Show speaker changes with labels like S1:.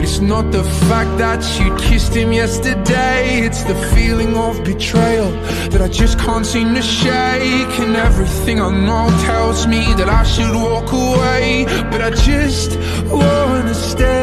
S1: But it's not the fact that you kissed him yesterday, it's the feeling of betrayal that I just can't seem to shake. And everything I know tells me that I should walk away, but I just wanna stay.